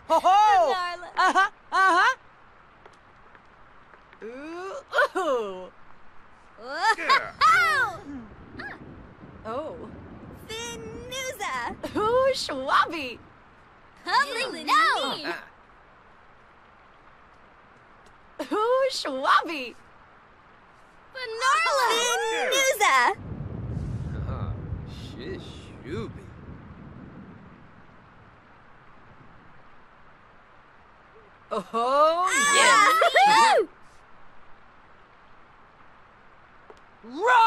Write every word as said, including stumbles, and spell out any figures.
Ho ho! Darla. Uh-huh, uh-huh. Ooh, ooh. Whoa! Oh. Finuza! Ooh, Schwabby. Public no! Ooh, Schwabby. Finuza! Ah, shish, Shuby. Oh, yeah. Ah! Run!